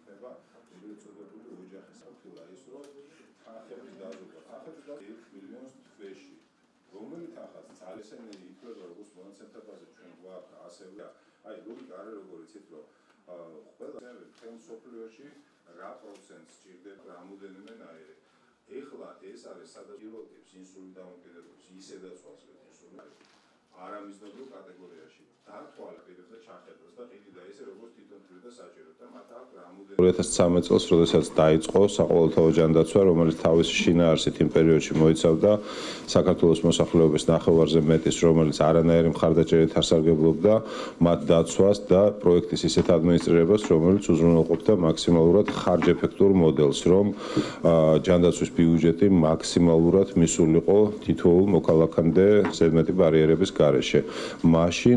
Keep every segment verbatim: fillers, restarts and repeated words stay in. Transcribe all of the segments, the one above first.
ხდება ეგრეთ წოდებული ოჯახის საფუძვლა ის რომ თანხების დაზოგვა თანხების დაზოგვა ერთ მილიონს თვეში რომელი თანხაც ძალისენი ითვლება როგორც მონაცემთა ბაზა ჩვენ გვაქვს ასევე აი ლოგიკა არის როგორ იცით რომ ყველა თემ სოფლიოში რა პროცენტს სჭირდება რამოდენმენაირი ეხლა ეს არის სადაც პირველებს ინსულტი დამოკიდებლობის ისედაც ვასწრებთ ინსულტი არამიზნობრივ კატეგორიაში დათვალა პირებზე ჩახედავს და ყიდი და ესე როგორც თვითონ თვლიდა საჭირო და მათ აქვს რამოდენიმე ორი ათას ცხრამეტ წელს როდესაც დაიწყო საყოველთაო ჯანდაცვა რომელიც თავისი შინაარსით იმ პერიოდში მოიცავდა საქართველოს მოსახლეობის ნახევარზე მეტის რომელიც არანაირი მხარდაჭერით არ სარგებლობდა მათ დაცვას და პროექტის ისეთ ადმინისტრირებას რომელიც უზრუნველყოფდა მაქსიმალურად ხარჯ-ეფექტურ მოდელს რომ ჯანდაცვის ბიუჯეტი მაქსიმალურად მისულიყო თითოეულ მოქალაქემდე ზედმეტი ბარიერების გარეშე მაშინ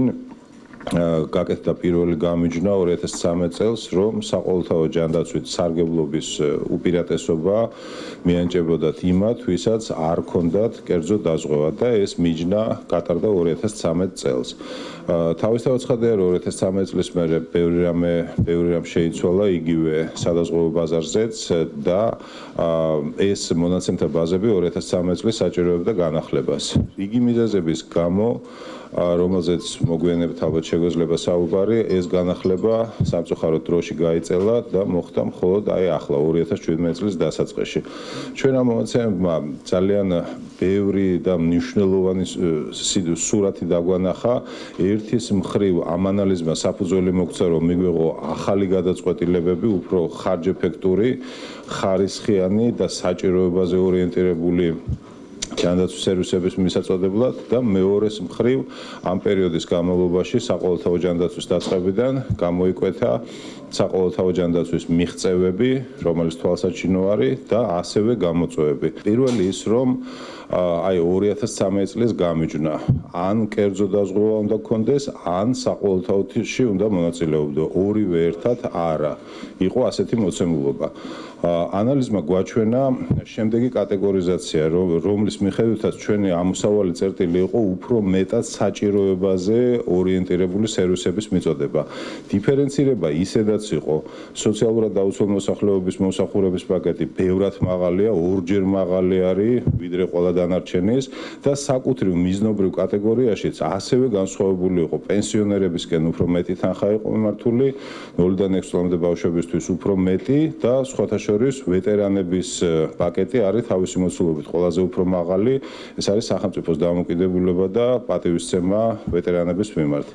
გაკეთდა პირველი გამიჯვნა ორი ათას ცხრამეტ წელს რომ საყოველთაო ჯანდაცვით სარგებლობის უპირატესობა მიანიჭებოდათ იმათ ვისაც არ ჰქონდათ კერძო დაზღვევა და ეს მიჯნა გატარდა ორი ათას ცხრამეტ წელს თავისთავად ცხადია რომ ორი ათას ცხრამეტ წლის მერე ბევრი რამე ბევრი რამ შეიცვალა იგივე სადაზღვევო ბაზარზეც და ეს მონაცემთა ბაზები ორი ათას ცხრამეტ წლის საჭიროებდა განახლებას იგი მიზეზების გამო რომელზეც მოგვიანებით ალბათ შეგვეძლება საუბარი ეს განახლება სამწუხაროდ დროში გაიწელა და მოხდა მხოლოდ აი ახლა ორი ათას შვიდმეტ წლის დასაწყისში ჩვენ ამ მომენტებმა ძალიან ბევრი და მნიშვნელოვანი სურათი დაგვანახა ერთის მხრივ ამ ანალიზმა საფუძველი მოგცა რომ მიგვიღო ახალი გადაწყვეტილებები უფრო ხარჯ-ეფექტური ხარისხიანი და საჭიროებაზე ორიენტირებული ჯანდაცვის სერვისების მისაწოდებლად და მეორეს მხრივ ამ პერიოდის განმავლობაში საყოველთაო ჯანდაცვის დაწყებიდან გამოიკვეთა საყოველთაო ჯანდაცვის მიღწევები, რომელიც თვალსაჩინო არის და ასევე გამოწვევები. პირველი ის რომ აი ორი ათას ცხრამეტ წლის გამიჯვნა ან კერძო დაზღვევა უნდა გქონდეს, ან საყოველთაოში უნდა მონაწილეობდე. ორივე ერთად არა. იყო ასეთი მოცემულობა. ანალიზმა გვაჩვენა შემდეგი კატეგორიზაცია, რომლის მიხედვითაც ჩვენი ამოსავალი წერტილი იყო უფრო მეტად საჭიროებაზე ორიენტირებული სერვისების მიწოდება. დიფერენცირება ისედაც იყო სოციალურად დაუცველ მოსახლეობის მომსახურების პაკეტი ბევრად მაღალია, ორჯერ მაღალი არის ვიდრე ყველა დანარჩენის და საკუთრივ მიზნობრივ კატეგორიაშიც ასევე განსხვავებული იყო პენსიონერებისკენ უფრო მეტი თანხა იყო მიმართული ნულიდან ექვსი წლამდე ბავშვებისთვის უფრო მეტი და სხვათა შორის ვეტერანების პაკეტი არის თავისი მოცულობით ყველაზე უფრო მაღალი ეს არის სახელმწიფოს დამოუკიდებლობა და პატივისცემა ვეტერანების მიმართ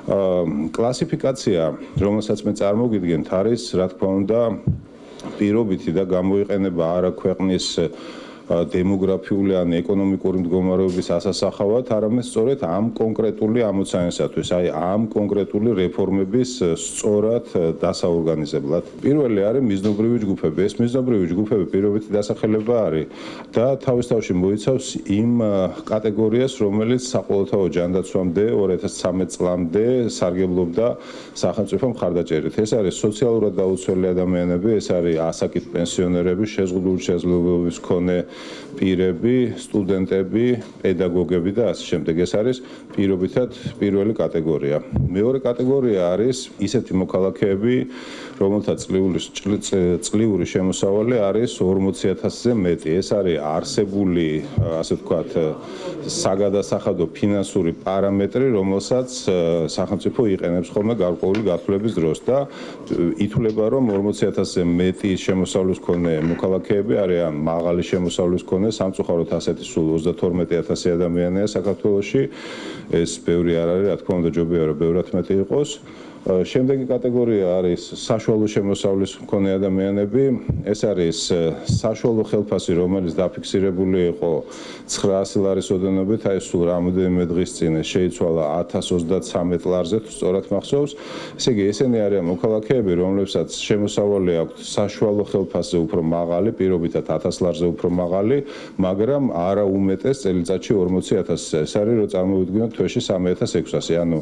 კლასიფიკაცია რომელსაც მე წარმოგიდგენთ არის რა თქმა უნდა პირობითი და გამოიყენება არა ქვეყნის დემოგრაფიული ან ეკონომიკური მდგომარეობის ასასახავად, არამედ სწორედ ამ კონკრეტული ამოცანისათვის, აი ამ კონკრეტული რეფორმების სწორად დასაორგანიზებლად. პირველი არის მიზნობრივი ჯგუფები. ეს მიზნობრივი ჯგუფები პირობითი დასახელება არის და თავის თავში მოიცავს იმ კატეგორიას, რომელიც საყოველთაო ჯანდაცვამდე ორი ათას ცხრამეტ წლამდე სარგებლობდა სახელმწიფო მხარდაჭერით. ეს არის სოციალურად დაუცველი ადამიანები, ეს არის ასაკით პენსიონერები, შეზღუდული შესაძლებლობების მქონე პირები, სტუდენტები, პედაგოგები და ასე შემდეგ. ეს არის პირობითად პირველი კატეგორია. მეორე კატეგორია არის ისეთი მოქალაქეები, რომელთა წლიური წლიური შემოსავალი არის ორმოცი ათასზე მეტი. ეს არის არსებული, ასე ვთქვათ, საგადასახადო ფინანსური პარამეტრი, რომელსაც სახელმწიფო იყენებს ხოლმე გარკვეული გათვლების დროს და ითვლება, რომ ორმოცი ათასზე მეტი შემოსავლის მქონე მოქალაქეები არიან მაღალი შემოსავლის მქონე სამწუხაროდ ასეთი სულ ოცდათორმეტი ათასი ადამიანია საქართველოში. ეს ბევრი არ არის, რა თქმა უნდა, ჯობია რომ ბევრად მეტი იყოს. შემდეგი კატეგორია არის საშუალო შემოსავლის მქონე ადამიანები. ეს არის საშუალო ხელფასი, რომელიც დაფიქსირებული იყო ცხრაასი ლარის ოდენობით, აი სულ რამოდენიმე დღის წინ შეიცვალა ათას ოცდაცამეტ ლარზე, თუ სწორად მახსოვს. ესე იგი, ესენი არიან მოქალაქეები, რომლებსაც შემოსავალი აქვთ საშუალო ხელფასზე უფრო მაღალი, პირობითად ათას ლარზე უფრო მაღალი, მაგრამ არა უმეტეს წელიწადში ორმოცი ათასზე. ეს არის, რომ წარმოვიდგინოთ თვეში სამი ათას ექვსასი, ანუ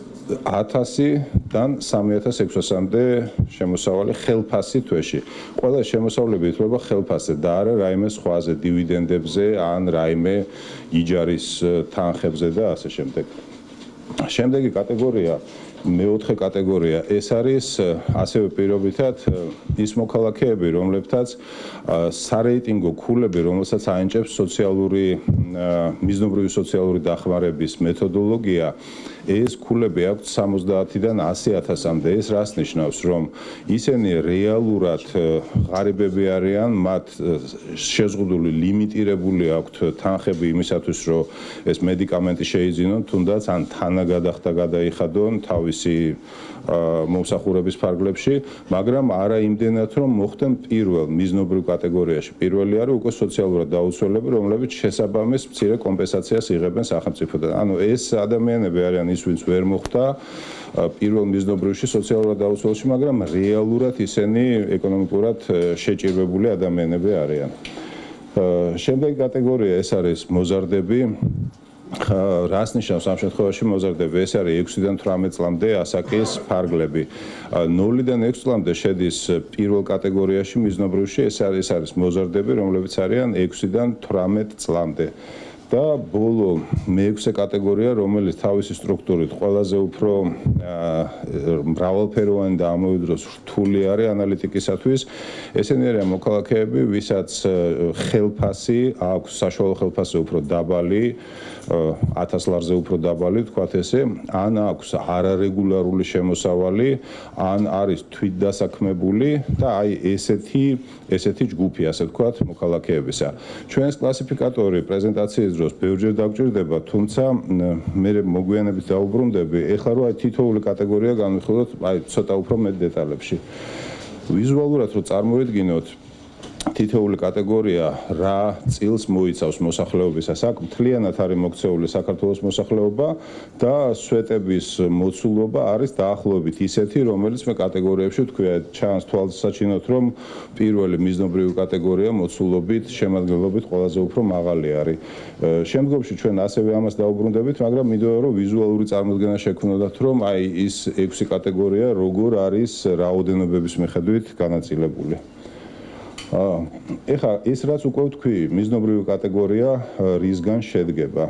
ათასიდან სამი ათას ექვსასამდე შემოსავალი ხელფასი თვეში. ყველა შემოსავლები ითვლება ხელფასზე და არა რაიმე სხვაზე, დივიდენდებზე ან რაიმე იჯარის თანხებზე და ასე შემდეგ. შემდეგი კატეგორია მეოთხე კატეგორია ეს არის ასევე პირობითად ის მოქალაქეები, რომლებთაც სარეიტინგო ქულები, რომელსაც აენჭებს სოციალური მიზნობრივი სოციალური დახმარების მეთოდოლოგია, ეს ქულები აქვთ სამოცდაათიდან ასი ათასამდე. ეს რას ნიშნავს, რომ ისინი რეალურად ღარიბები არიან, მათ შეზღუდული ლიმიტირებული აქვთ თანხები იმისათვის, რომ ეს მედიკამენტი შეიძინონ, თუნდაც ან თანაგადახდა გადაიხადონ თავისი მომსახურების ფარგლებში, მაგრამ არა იმდენად, რომ მოხდნენ პირველ მიზნობრივ კატეგორიაში. პირველი არის უკვე სოციალურად დაუცველები, რომლებიც შესაბამის მცირე კომპენსაციას იღებენ სახელმწიფოდან. ანუ ეს ადამიანები არიან ის, ვინც ვერ მოხვდა პირველ მიზნობრივში სოციალურად დაუცველში, მაგრამ რეალურად ისინი ეკონომიკურად შეჭირვებული ადამიანები არიან. შემდეგი კატეგორია ეს არის მოზარდები. რას ნიშნავს ამ შემთხვევაში მოზარდები? ეს არის ექვსიდან თვრამეტ წლამდე ასაკის ფარგლები. ნულიდან ექვს წლამდე შედის პირველ კატეგორიაში მიზნობრივში, ეს არის ეს არის მოზარდები, რომლებიც არიან ექვსიდან თვრამეტ წლამდე. და ბოლო მეექვსე კატეგორია, რომელიც თავისი სტრუქტურით ყველაზე უფრო მრავალფეროვანი და ამავე დროს რთული არის ანალიტიკისათვის, ესენი არიან მოქალაქეები, ვისაც ხელფასი აქვს, საშუალო ხელფასი უფრო დაბალი, ათას ლარზე უფრო დაბალი, თქვათ ესე, ან აქვს არარეგულარული შემოსავალი, ან არის თვითდასაქმებული და აი ესეთი ესეთი ჯგუფი, ასე ვთქვათ, მოქალაქეებისა. ჩვენს კლასიფიკატორი პრეზენტაციის დროს ბევრჯერ დაგჭირდება, თუმცა მე მოგვიანებით დაუბრუნდები, ეხლა რო აი თითოეული კატეგორია განვიხილოთ, აი ცოტა უფრო მეტ დეტალებში. ვიზუალურად რო წარმოედგინოთ თითოეული კატეგორია რა წილს მოიცავს მოსახლეობისას, აქ მთლიანად არის მოქცეული საქართველოს მოსახლეობა და სვეტების მოცულობა არის დაახლოებით ისეთი, რომელიც მე კატეგორიებში ვთქვია, ჩანს თვალსაჩინოდ, რომ პირველი მიზნობრივი კატეგორია მოცულობით, შემადგენლობით ყველაზე უფრო მაღალი არის. შემდგომში ჩვენ ასევე ამას დაუბრუნდებით, მაგრამ მინდოდა რომ ვიზუალური წარმოდგენა შექმნოდათ, რომ აი ის ექვსი კატეგორია როგორ არის რაოდენობების მიხედვით განაწილებული. ეხლა ის რაც უკვე ვთქვი, მიზნობრივი კატეგორია რისგან შედგება.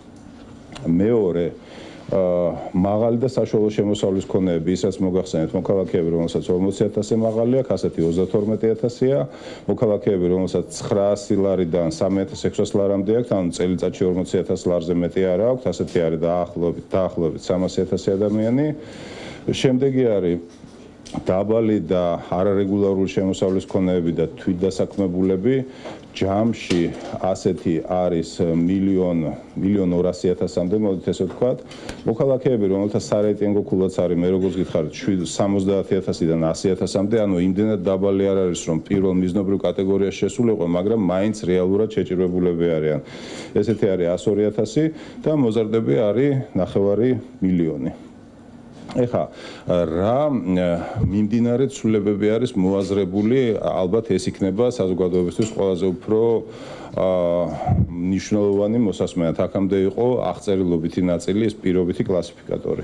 მეორე მაღალი და საშუალო შემოსავლის მქონეები, ისაც მოგახსენეთ, მოქალაქეები, რომელსაც ორმოცი ათასი მაღალი აქვს, ასეთი ოცდათორმეტი ათასია, მოქალაქეები, რომელსაც ცხრაასი ლარიდან სამი ათას ექვსას ლარამდე აქვს, ანუ წელიწადში ორმოცი ათას ლარზე მეტი არ აქვს, ასეთი არის დაახლოებით დაახლოებით სამასი ათასი ადამიანი. შემდეგი არის დაბალი და არარეგულარული შემოსავლის მქონეები და თვითდასაქმებულები. ჯამში ასეთი არის მილიონ მილიონ ორასი ათასამდე, მოდით ესე ვთქვათ. მოქალაქეები, რომელთა სარეიტინგო ქულაც არის, მე როგორც გითხარით, სამოცდაათი ათასიდან ასი ათასამდე, ანუ იმდენად დაბალი არ არის, რომ პირველ მიზნობრივ კატეგორიაში შესულიყო, მაგრამ მაინც რეალურად შეჭირვებულები არიან. ესეთი არის ასი ათასი და მოზარდები არის ნახევარი მილიონი. ეხლა რა მიმდინარე ცვლილებები არის მოაზრებული, ალბათ ეს იქნება საზოგადოებისთვის ყველაზე უფრო მნიშვნელოვანი მოსასმენად. აქამდე იყო აღწერილობითი ნაწილი, ეს პირობითი კლასიფიკატორი.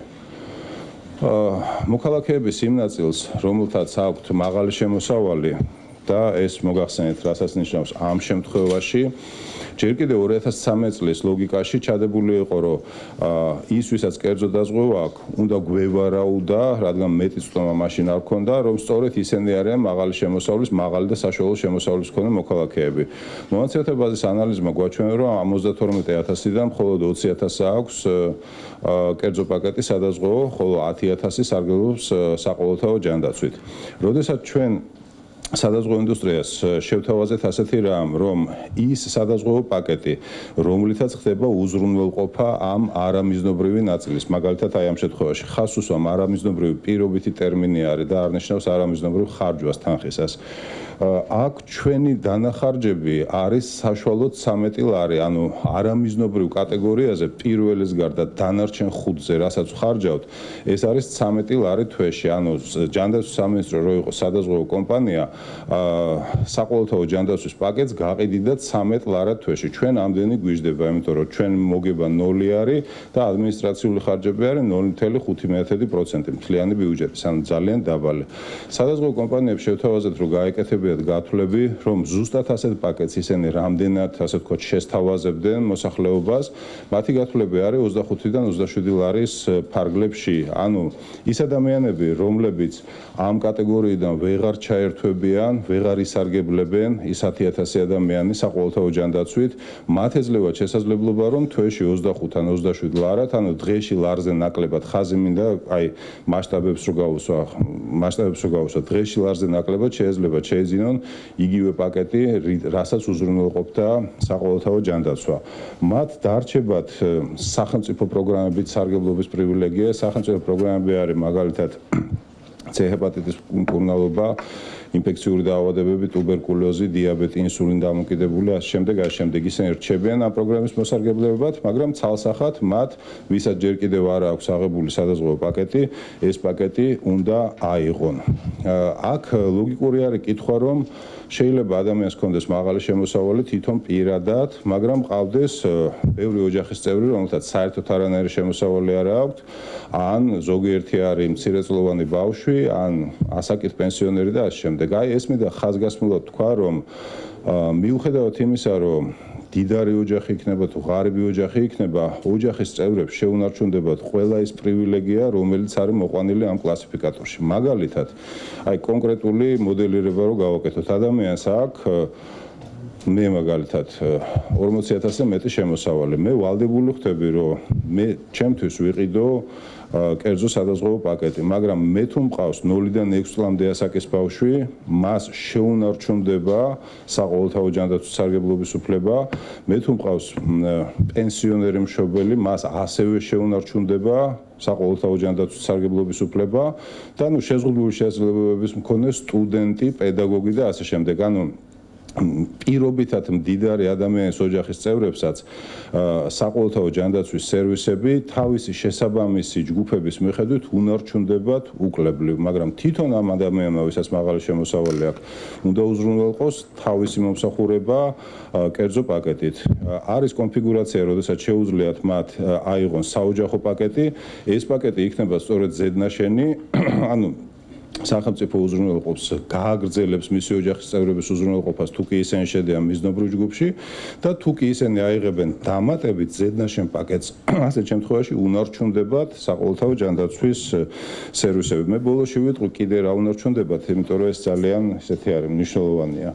მოქალაქეების იმ ნაწილს, რომელთაც აქვთ მაღალი შემოსავალი და ეს მოგახსენეთ, რასაც ნიშნავს ამ შემთხვევაში, ჯერ კიდევ ორი ათას ცხრამეტ წლის ლოგიკაში ჩადებული იყო, რომ ის, ვისაც კერძო დაზღვევა აქვს, უნდა გვევარაუდა, რადგან მეტი წვდომა მაშინ არ ქონდა, რომ სწორედ ისინი არიან მაღალი შემოსავლის, მაღალი და საშუალო შემოსავლის მქონე მოქალაქეები. მონაცემთა ბაზის ანალიზმა გვაჩვენა, რომ ამ ოცდათორმეტი ათასიდან მხოლოდ ოცი ათასი აქვს კერძო პაკეტი სადაზღვევო, ხოლო ათი ათასი სარგებლობს საყოველთაო ჯანდაცვით. როდესაც ჩვენ სადაზღვევო ინდუსტრიას შევთავაზეთ ასეთი რამ, რომ ის სადაზღვევო პაკეტი, რომლითაც ხდება უზრუნველყოფა ამ არამიზნობრივი ნაწილის, მაგალითად აი ამ შემთხვევაში ხას უსვამ არამიზნობრივი პირობითი ტერმინი არის და არ ნიშნავს არამიზნობრივ ხარჯვას თანხისას. აქ ჩვენი დანახარჯები არის საშუალოდ ცამეტი ლარი, ანუ არამიზნობრივ კატეგორიაზე პირველის გარდა დანარჩენ ხუთზე, რასაც ხარჯავთ, ეს არის ცამეტი ლარი თვეში. ანუ ჯანდაცვის სამინისტრო რო იყო სადაზღვევო კომპანია, საყოველთაო ჯანდაცვის პაკეტს გაყიდიდათ ცამეტ ლარად თვეში. ჩვენ ამდენი გვიждდება, იმიტომ რომ ჩვენ მოგება ნოლი არის და ადმინისტრაციული ხარჯები არის ნული ათეული ხუთი პროცენტი მთლიანი ბიუჯეტის, ანუ ძალიან დაბალი. სადაზღვევო კომპანიებს შევთავაზეთ, რომ გაეკეთებიათ გათვლები, რომ ზუსტად ასეთ პაკეტს ისინი რამდენად, ასე ვთქვათ, შესთავაზებდნენ მოსახლეობას. მათი გათვლები არის ოცდახუთიდან ოცდაშვიდი ლარის ფარგლებში. ანუ ის ადამიანები, რომლებიც ამ კატეგორიიდან ვეღარ ჩაერთვებიან, ვეღარ ისარგებლებენ, ის ათი ათასი ადამიანი საყოველთაო ჯანდაცვით, მათ ეძლევათ შესაძლებლობა, რომ თვეში ოცდახუთიდან ოცდაშვიდ ლარად, ანუ დღეში ლარზე ნაკლებად ხაზი მინდა, აი მასშტაბებს რო გავუსვა, მასშტაბებს რო გავუსვა, დღეში ლარზე ნაკლებად შეიძლება შეეძინონ იგივე პაკეტი, რასაც უზრუნველყოფდა საყოველთაო ჯანდაცვა. მათ დარჩებათ სახელმწიფო პროგრამებით სარგებლობის პრივილეგია, სახელმწიფო პროგრამები არის მაგალითად C-ჰეპატიტის მკურნალობა, ინფექციური დაავადებები, ტუბერკულოზი, დიაბეტი, ინსულინ დამოკიდებული, ასე შემდეგ, ასე შემდეგ. ისინი რჩებიან ამ პროგრამის მოსარგებლობად, მაგრამ ცალსახად მათ, ვისაც ჯერ კიდევ არ აქვს აღებული სადაზღვევო პაკეტი, ეს პაკეტი უნდა აიღონ. აქ ლოგიკური არის კითხვა, რომ შეიძლება ადამიანს ჰქონდეს მაღალი შემოსავალი თვითონ პირადად, მაგრამ ყავდეს ბევრი ოჯახის წევრი, რომელთაც საერთოდ არანაირი შემოსავალი არ აქვს, ან ზოგიერთი არის მცირეწლოვანი ბავშვი, ან ასაკით პენსიონერი და ასე შემდეგ. აი ეს მინდა ხაზგასმულად თქვა, რომ მიუხედავად იმისა, რომ დიდარი ოჯახი იქნება თუ ღარიბი ოჯახი იქნება, ოჯახის წევრებს შეუნარჩუნდებათ ყველა ის პრივილეგია, რომელიც არის მოყვანილი ამ კლასიფიკატორში. მაგალითად, აი კონკრეტული მოდელირება რო გავაკეთოთ, ადამიანს აქვს მე მაგალითად ორმოცი ათასზე მეტი შემოსავალი. მე ვალდებული ხდები, რომ მე ჩემთვის ვიყიდო კერძო სადაზღვევო პაკეტი, მაგრამ მე თუ მყავს ნულიდან ექვს წლამდე ასაკის ბავშვი, მას შეუნარჩუნდება საყოველთაო ჯანდაცვის სარგებლობის უფლება, მე თუ მყავს პენსიონერი მშობელი, მას ასევე შეუნარჩუნდება საყოველთაო ჯანდაცვის სარგებლობის უფლება და ნუ შეზღუდული შესაძლებლობების მქონე სტუდენტი, პედაგოგი და ასე შემდეგ. ანუ პირობითად მდიდარი ადამიანის ოჯახის წევრებსაც საყოველთაო ჯანდაცვის სერვისები თავისი შესაბამისი ჯგუფების მიხედვით უნარჩუნდებათ უკლებლივ, მაგრამ თვითონ ამ ადამიანმა, ვისაც მაღალი შემოსავალი აქვს, უნდა უზრუნველყოს თავისი მომსახურება კერძო პაკეტით. არის კონფიგურაცია, როდესაც შეუძლიათ მათ აიღონ საოჯახო პაკეტი, ეს პაკეტი იქნება სწორედ ზედნაშენი, ანუ სახელმწიფო უზრუნველყოფს, გააგრძელებს მისი ოჯახის წევრების უზრუნველყოფას, თუ კი ისინი შედიან მიზნობრივ ჯგუფში და თუ კი ისინი აიღებენ დამატებით ზედნაშენ პაკეტს, ასეთ შემთხვევაში უნარჩუნდებათ საყოველთაო ჯანდაცვის სერვისები. მე ბოლოში ვიტყვი კიდე რა უნარჩუნდებათ, იმიტომ რომ ეს ძალიან ისეთი არის, მნიშვნელოვანია.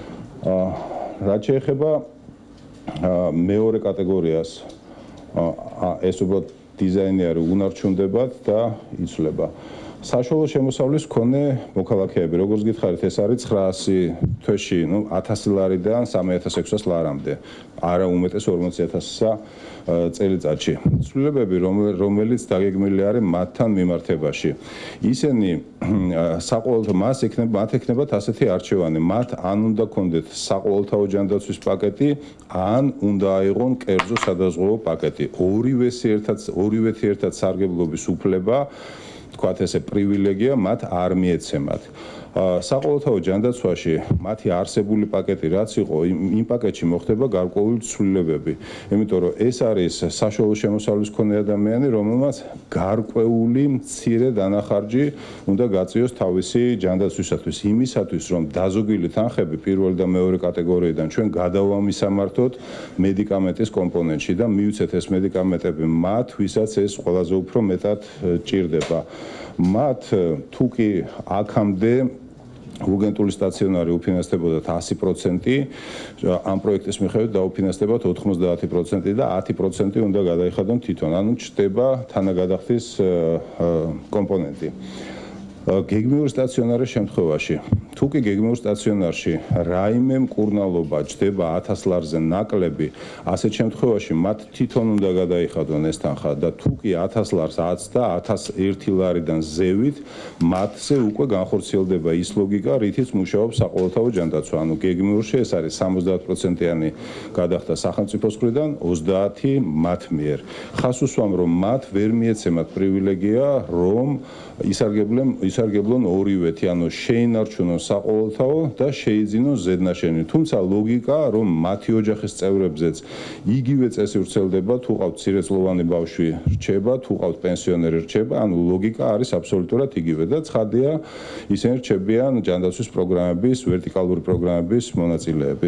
რაც შეეხება მეორე კატეგორიას, ეს უბრალოდ დიზაინი არის, უნარჩუნდებათ და იცვლება. საშუალო შემოსავლის მქონე მოქალაქეები, როგორც გითხარით, ეს არის ცხრაასი თვეში, ნუ ათასი ლარიდან სამი ათას ექვსას ლარამდე, არა უმეტეს ორმოცი ათასსა წელიწადში. ცვლილებები, რომელიც დაგეგმილი არის მათთან მიმართებაში. ისინი საყოველთაო მას ექნება, მათ ექნებათ ასეთი არჩევანი, მათ ან უნდა ქონდეთ საყოველთაო ჯანდაცვის პაკეტი, ან უნდა აიღონ კერძო სადაზღვევო პაკეტი. ორივესი ერთად, ორივეთი ერთად სარგებლობის უფლება, თქვათ ესე პრივილეგია მათ არ მიეცემათ. საყოველთაო ჯანდაცვაში მათი არსებული პაკეტი რაც იყო, იმ პაკეტში მოხდება გარკვეული ცვლილებები. იმიტომ რომ ეს არის საშუალო შემოსავლის მქონე ადამიანი, რომელმაც გარკვეული მცირე დანახარჯი უნდა გაწიოს თავისი ჯანდაცვისათვის, იმისათვის, რომ დაზოგილი თანხები პირველი და მეორე კატეგორიიდან ჩვენ გადავამისამართოთ მედიკამენტის კომპონენტში და მივცეთ ეს მედიკამენტები მათ, ვისაც ეს ყველაზე უფრო მეტად ჭირდება. მათ თუ კი აქამდე urgentული სტაციონარი უფინანსდებოდათ ასი პროცენტი, ამ პროექტის მიხედვით დაუფინანსდებათ ოთხმოცდაათი პროცენტი და ათი პროცენტი უნდა გადაიხადონ თვითონ, ანუ ჩდება თანაგადახდის კომპონენტი. გეგმიურ სტაციონარის შემთხვევაში, თუ კი გეგმიურ სტაციონარში რაიმე მკურნალობა ჯდება ათას ლარზე ნაკლები, ასეთ შემთხვევაში მათ თვითონ უნდა გადაიხადონ ეს თანხა და თუ კი ათას ლარს აცდა ათას ერთი ლარიდან ზევით, მათზე უკვე განხორციელდება ის ლოგიკა, რითიც მუშაობს საყოველთაო ჯანდაცვა. ანუ გეგმიურში ეს არის სამოცდაათ პროცენტიანი გადახდა სახელმწიფოს მხრიდან, ოცდაათი მათ მიერ. ხას უსვამ, რომ მათ ვერ მიეცემათ პრივილეგია, რომ ისარგებლონ ისარგებლონ ორივეთი, ანუ შეინარჩუნონ საყოველთაო და შეიძინონ ზედნაშენი. თუმცა ლოგიკა, რომ მათი ოჯახის წევრებზეც იგივე წესი ვრცელდება, თუ ყავთ მცირეწლოვანი ბავშვი რჩება, თუ ყავთ პენსიონერი რჩება, ანუ ლოგიკა არის აბსოლუტურად იგივე და ცხადია, ისინი რჩებიან ჯანდაცვის პროგრამების, ვერტიკალური პროგრამების მონაწილეები.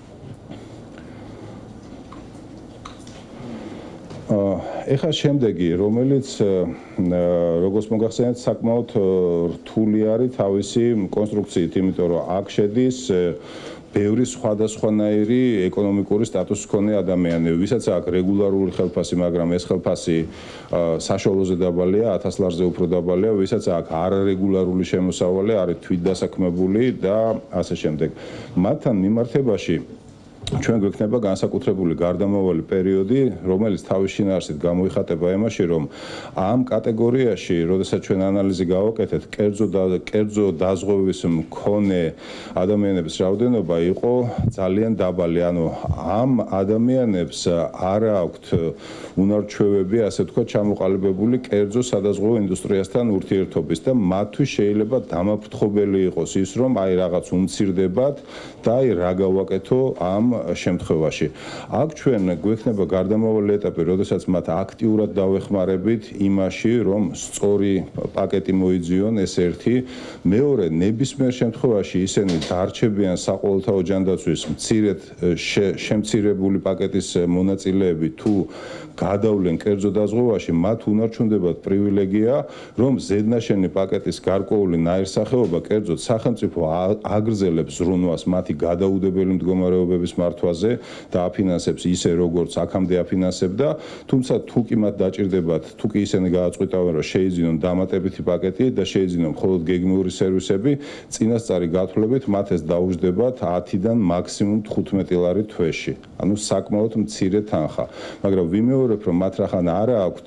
ეხლა შემდეგი, რომელიც როგორც მოგახსენეთ, საკმაოდ რთული არის თავისი კონსტრუქციით, იმიტომ რომ აქ შედის ბევრი სხვადასხვანაირი ეკონომიკური სტატუსის მქონე ადამიანები, ვისაც აქვს რეგულარული ხელფასი, მაგრამ ეს ხელფასი საშუალოზე დაბალია, ათას ლარზე უფრო დაბალია, ვისაც აქვს არარეგულარული შემოსავალი, არის თვითდასაქმებული და ასე შემდეგ. მათთან მიმართებაში ჩვენ გვექნება განსაკუთრებული გარდამავალი პერიოდი, რომელიც თავის შინაარსით გამოიხატება იმაში, რომ ამ კატეგორიაში, როდესაც ჩვენ ანალიზი გავაკეთეთ, კერძო და კერძო დაზღვევის მქონე ადამიანების რაოდენობა იყო ძალიან დაბალი. ანუ ამ ადამიანებს არ აქვთ უნარჩვევები, ასე ვთქვათ, ჩამოყალიბებული კერძო სადაზღვევო ინდუსტრიასთან ურთიერთობის და მათთვის შეიძლება დამაფრთხობელი იყოს ის, რომ აი რაღაც უმცირდებათ და აი რა გავაკეთო ამ შემთხვევაში. აქ ჩვენ გვექნება გარდამავალი ეტაპი, როდესაც მათ აქტიურად დავეხმარებით იმაში, რომ სწორი პაკეტი მოიძიონ, ეს ერთი. მეორე, ნებისმიერ შემთხვევაში ისინი დარჩებიან საყოველთაო ჯანდაცვის მცირედ შემცირებული პაკეტის მონაწილეები თუ გადავლენ კერძო დაზღვევაში, მათ უნარჩუნდებათ პრივილეგია, რომ ზედნაშენი პაკეტის გარკვეული ნაირსახეობა კერძოდ სახელმწიფო აგრძელებს ზრუნვას მათი გადაუდებელი მდგომარეობების მართვაზე და აფინანსებს ისე, როგორც აქამდე აფინანსებდა, თუმცა თუ კი მათ დაჭირდებათ, თუ კი ისინი გააწყვიტავენ, რომ შეიძინონ დამატებითი პაკეტი და შეიძინონ მხოლოდ გეგმიური სერვისები, წინასწარი გათვლებით მათ ეს დაუждდებათ ათიდან მაქსიმუმ თხუთმეტი ლარი თვეში. ანუ საკმაოდ მცირე თანხა. მაგრამ ვიმეორებ, რომ მათ რახან არ აქვთ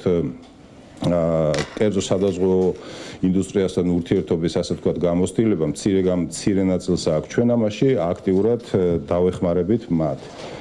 კერძო სადაზღვევო ინდუსტრიასთან ურთიერთობის, ასე ვთქვათ, გამოცდილება, მცირე მცირე ნაწილს აქვს. ჩვენ ამაში აქტიურად დავეხმარებით მათ.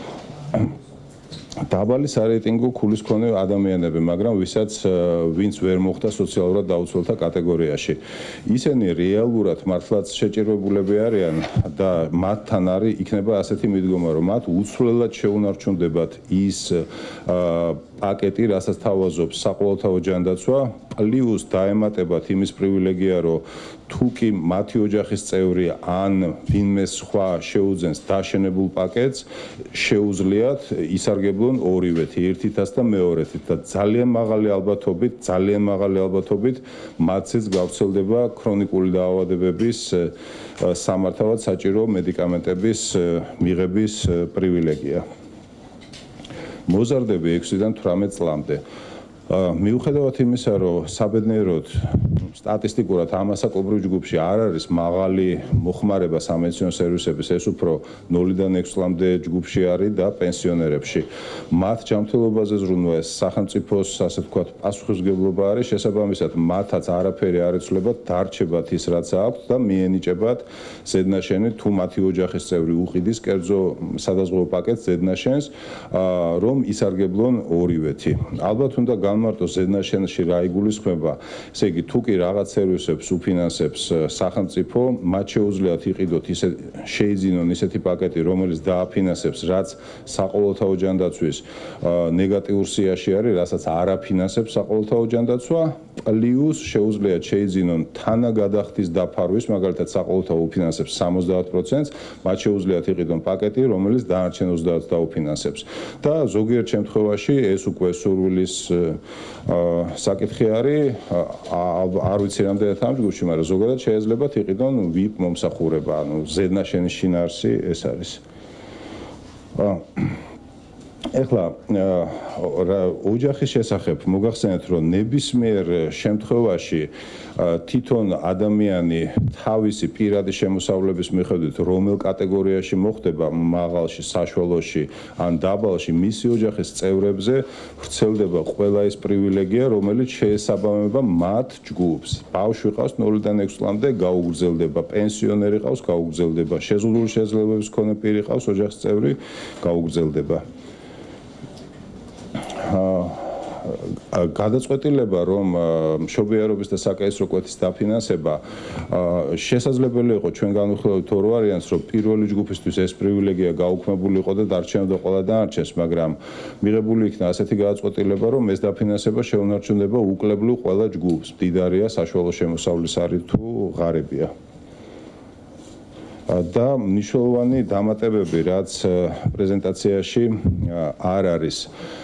დაბალი სარეიტინგო ქულის მქონე ადამიანები, მაგრამ ვისაც ვინც ვერ მოხვდა სოციალურად დაუცველთა კატეგორიაში. ისინი რეალურად მართლაც შეჭირებულები არიან და მათთან არის იქნება ასეთი მიდგომა, რომ მათ უცვლელად შეუნარჩუნდებათ ის პაკეტი, რასაც თავაზობს საყოველთაო ჯანდაცვა, პლუს დაემატებათ იმის პრივილეგია, რომ თუ კი მათი ოჯახის წევრი ან ვინმე სხვა შეუძენს დაშენებულ პაკეტს, შეუძლიათ ისარგებლონ ორივეთი, ერთითაც და მეორეთით და ძალიან მაღალი ალბათობით, ძალიან მაღალი ალბათობით მათზეც გავრცელდება ქრონიკული დაავადებების სამართავად საჭირო მედიკამენტების მიღების პრივილეგია. მოზარდები ექვსიდან თვრამეტ წლამდე. მიუხედავად იმისა, რომ საბედნიეროდ სტატისტიკურად ამასაკობრივ ჯგუფში არ არის მაღალი მოხმარება სამედიცინო სერვისების, ეს უფრო ნოლიდან ექვს წლამდე ჯგუფში არის და პენსიონერებში. მათ ჯანმრთელობაზე ზრუნვა ეს სახელმწიფოს, ასე ვთქვათ, პასუხისმგებლობა არის, შესაბამისად მათაც არაფერი არ ეცვლებათ, დარჩებათ ის, რაც აქვთ და მიენიჭებათ ზედნაშენი, თუ მათი ოჯახის წევრი უყიდის კერძო სადაზღვევო პაკეტს ზედნაშენს, რომ ისარგებლონ ორივეთი. ალბათ უნდა განმარტო ზედნაშენში რა იგულისხმება, ესე იგი თუ კი რაღაც სერვისებს უფინანსებს სახელმწიფო, მათ შეუძლიათ იყიდოთ ისე შეიძინონ ისეთი პაკეტი, რომელიც დააფინანსებს, რაც საყოველთაო ჯანდაცვის ნეგატიურ სიაში არის, რასაც არ აფინანსებს საყოველთაო ჯანდაცვა, პლუს შეუძლიათ შეიძინონ თანაგადახდის დაფარვის, მაგალითად საყოველთაო უფინანსებს სამოცდაათ პროცენტს, მათ შეუძლიათ იყიდონ პაკეტი, რომელიც დანარჩენ ოცდაათს დაუფინანსებს. და ზოგიერთ შემთხვევაში ეს უკვე სურვილის საკითხი არის, არ ვიცი რამდენად ამ ჯგუფში, მაგრამ ზოგადად შეიძლება იყიდონ ვიპ მომსახურება, ანუ ზედნაშენის შინაარსი ეს არის. ეხლა ოჯახის შესახებ მოგახსენეთ, რომ ნებისმიერ შემთხვევაში თვითონ ადამიანი თავისი პირადი შემოსავლების მიხედვით რომელ კატეგორიაში მოხვდება, მაღალში, საშუალოში ან დაბალში, მისი ოჯახის წევრებზე ვრცელდება ყველა ის პრივილეგია, რომელიც შეესაბამება მათ ჯგუფს. ბავშვი ყავს ნოლიდან ექვს წლამდე, გაუგრძელდება, პენსიონერი ყავს, გაუგრძელდება, შეზღუდული შესაძლებლობების მქონე პირი ყავს, ოჯახის წევრი გაუგრძელდება. გადაწყვეტილება, რომ მშობიარობის და საკაისრო კვეთის დაფინანსება შესაძლებელი იყო ჩვენ განვიხილავთ ორ ვარიანტს, რომ პირველი ჯგუფისთვის ეს პრივილეგია გაუქმებული იყო და დარჩენოდა ყველა დანარჩენს, მაგრამ მიღებული იქნა ასეთი გადაწყვეტილება, რომ ეს დაფინანსება შეუნარჩუნდება უკლებლივ ყველა ჯგუფს, მდიდარია საშუალო შემოსავლის არის თუ ღარიბია. და მნიშვნელოვანი დამატებები, რაც პრეზენტაციაში არ არის.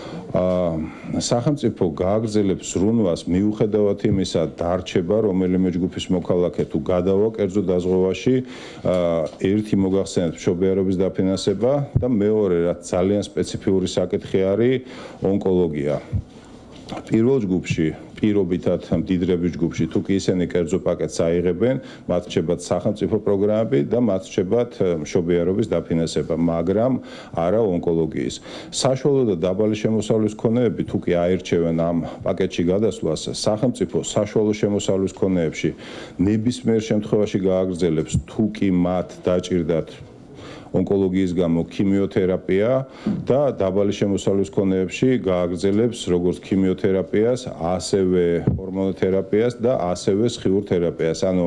სახელმწიფო გააგრძელებს ზრუნვას მიუხედავად იმისა, დარჩება რომელიმე ჯგუფის მოქალაქე თუ გადავა კერძო დაზღვევაში, ერთი მოგახსენებთ მშობიარობის დაფინანსება და მეორე, რაც ძალიან სპეციფიური საკითხი არის, ონკოლოგია. პირველ ჯგუფში, პირობითად მდიდრების ჯგუფში, თუ კი ისინი კერძო პაკეტს აიღებენ, მათ რჩებათ სახელმწიფო პროგრამები და მათ რჩებათ მშობიარობის დაფინანსება, მაგრამ არა ონკოლოგიის. საშუალო და დაბალი შემოსავლის მქონეები, თუ კი აირჩევენ ამ პაკეტში გადასვლას, სახელმწიფო საშუალო შემოსავლის მქონეებში ნებისმიერ შემთხვევაში გააგრძელებს, თუ კი მათ დაჭირდათ ონკოლოგიის გამო ქიმიოთერაპია და დაბალი შემოსავლის მქონეებში გააგრძელებს როგორც ქიმიოთერაპიას, ასევე ჰორმონოთერაპიას და ასევე სხიურ თერაპიას. ანუ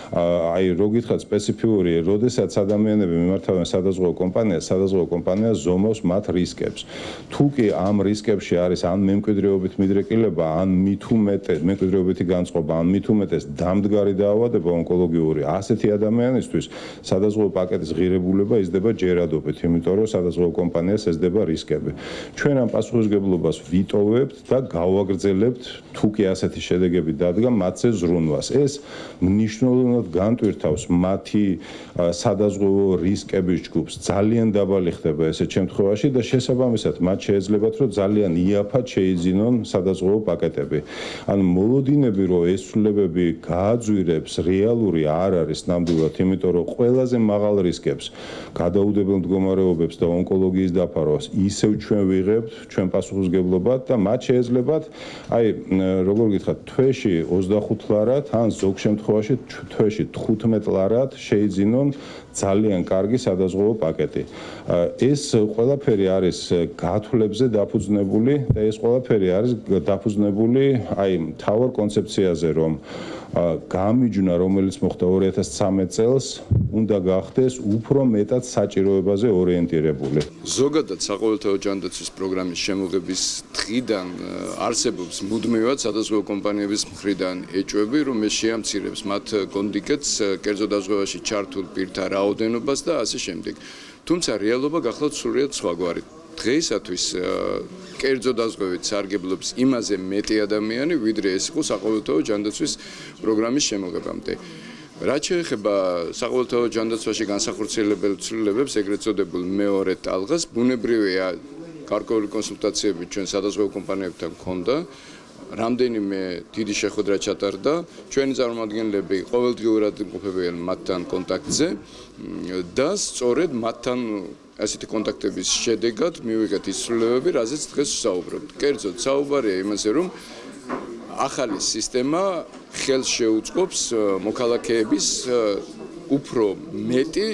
აი რო გითხრათ სპეციფიური, როდესაც ადამიანები მიმართავენ სადაზღვევო კომპანიას, სადაზღვევო კომპანია ზომავს მათ რისკებს. თუ კი ამ რისკებში არის ან მემკვიდრეობით მიდრეკილება, ან მით უმეტეს მემკვიდრეობითი განწყობა, ან მით უმეტეს დამდგარი დაავადება ონკოლოგიური, ასეთი ადამიანისთვის სადაზღვევო პაკეტის ღირებულება იზრდება ჯერადობით, იმიტომ რომ სადაზღვევო კომპანიას ესდება რისკები. ჩვენ ამ პასუხისმგებლობას ვიტოვებთ და გავაგრძელებთ, თუ კი ასეთი შედეგები დადგა, მათზე ზრუნვას. ეს მნიშვნელოვნად განტვირთავს მათი სადაზღვევო რისკების ჯგუფს. ძალიან დაბალი ხდება ესეთ შემთხვევაში და შესაბამისად მათ შეეძლებათ, რომ ძალიან იაფად შეიძინონ სადაზღვევო პაკეტები. ანუ მოლოდინები, რომ ეს ცვლილებები გააძვირებს, რეალური არ არის ნამდვილად, იმიტომ რომ ყველაზე მაღალ რისკებს გადაუდებელ მდგომარეობებს და ონკოლოგიის დაფარვას ისევ ჩვენ ვიღებთ, ჩვენ პასუხისმგებლობად და მათ შეეძლებათ, აი, როგორ გითხრათ, თვეში ოცდახუთ ლარად, ან ზოგ შემთხვევაში თვეში თხუთმეტ ლარად შეიძინონ ძალიან კარგი სადაზღვევო პაკეტი. ეს ყველაფერი არის გათვლებზე დაფუძნებული და ეს ყველაფერი არის დაფუძნებული აი მთავარ კონცეფციაზე, რომ გამიჯვნა, რომელიც მოხდა ორი ათას ცხრამეტ წელს, უნდა გახდეს უფრო მეტად საჭიროებაზე ორიენტირებული. ზოგადად საყოველთაო ჯანდაცვის პროგრამის შემოღების დღიდან არსებობს მუდმივად სადაზღვევო კომპანიების მხრიდან ეჭვები, რომ ეს შეამცირებს მათ კონდიკეტს, კერძო დაზღვევაში ჩართულ პირთა რაოდენობას და ასე შემდეგ. თუმცა რეალობა გახლავთ სრულიად სხვაგვარი. დღეისათვის კერძო დაზღვევით სარგებლობს იმაზე მეტი ადამიანი, ვიდრე ეს იყო საყოველთაო ჯანდაცვის პროგრამის შემოღებამდე. რაც შეეხება საყოველთაო ჯანდაცვაში განსახორციელებელ ცვლილებებს, ეგრეთ წოდებულ მეორე ტალღას, ბუნებრივია გარკვეული კონსულტაციები ჩვენ სადაზღვევო კომპანიებთან ჰქონდა. რამდენიმე დიდი შეხვედრა ჩატარდა, ჩვენი წარმომადგენლები ყოველდღიურად იმყოფებიან მათთან კონტაქტზე და სწორედ მათთან ასეთი კონტაქტების შედეგად მივიღეთ ის ცვლილებები, რაზეც დღეს ვსაუბრობთ. კერძოდ საუბარია იმაზე, რომ ახალი სისტემა ხელს შეუწყობს მოქალაქეების უფრო მეტი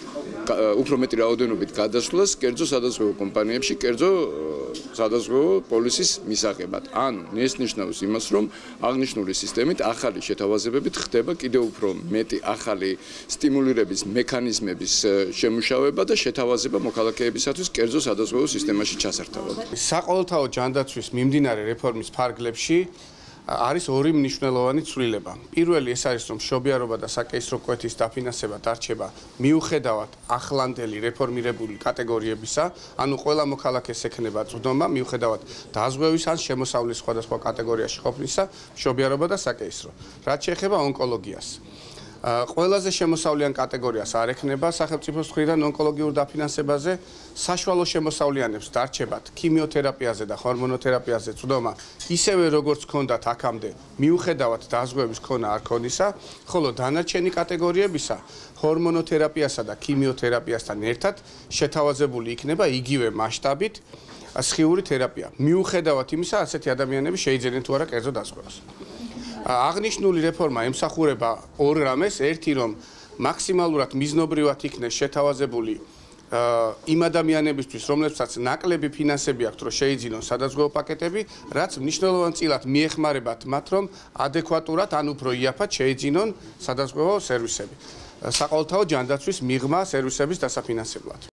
უფრო მეტი რაოდენობით გადასვლას კერძო სადაზღვევო კომპანიებში, კერძო სადაზღვევო პოლისის მისაღებად. ანუ ეს ნიშნავს იმას, რომ აღნიშნული სისტემით ახალი შეთავაზებებით ხდება კიდევ უფრო მეტი ახალი სტიმულირების მექანიზმების შემუშავება და შეთავაზება მოქალაქეებისათვის კერძო სადაზღვევო სისტემაში ჩასართავად. საყოველთაო ჯანდაცვის მიმდინარე რეფორმის ფარგლებში არის ორი მნიშვნელოვანი ცვლილება. პირველი ეს არის, რომ მშობიარობა და საკეისრო კვეთის დაფინანსება დარჩება მიუხედავად ახლანდელი რეფორმირებული კატეგორიებისა, ანუ ყველა მოქალაქეს ექნება წვდომა მიუხედავად დაზღვევის ან შემოსავლის სხვადასხვა კატეგორიაში ყოფნისა, მშობიარობა და საკეისრო. რაც შეეხება ონკოლოგიას. ყველაზე შემოსავლიან კატეგორიას არ ექნება სახელმწიფოს მხრიდან ონკოლოგიურ დაფინანსებაზე, საშუალო შემოსავლიანებს დარჩებათ ქიმიოთერაპიაზე და ჰორმონოთერაპიაზე წვდომა, ისევე როგორც ჰქონდათ აქამდე, მიუხედავად დაზღვევის ქონა არ ქონისა, ხოლო დანარჩენი კატეგორიებისა ჰორმონოთერაპიასა და ქიმიოთერაპიასთან ერთად შეთავაზებული იქნება იგივე მასშტაბით სხიური თერაპია. მიუხედავად იმისა, ასეთი ადამიანები შეიძენენ თუ არა კერძო დაზღვევას. აღნიშნული რეფორმა ემსახურება ორ რამეს, ერთი რომ მაქსიმალურად მიზნობრივად იქნეს შეთავაზებული იმ ადამიანებისთვის, რომლებსაც ნაკლები ფინანსები აქვთ, რომ შეიძინონ სადაზღვევო პაკეტები, რაც მნიშვნელოვანწილად მიეხმარებათ მათ, რომ ადეკვატურად ან უფრო იაფად შეიძინონ სადაზღვევო სერვისები. საყოველთაო ჯანდაცვის მიღმა სერვისების დასაფინანსებლად.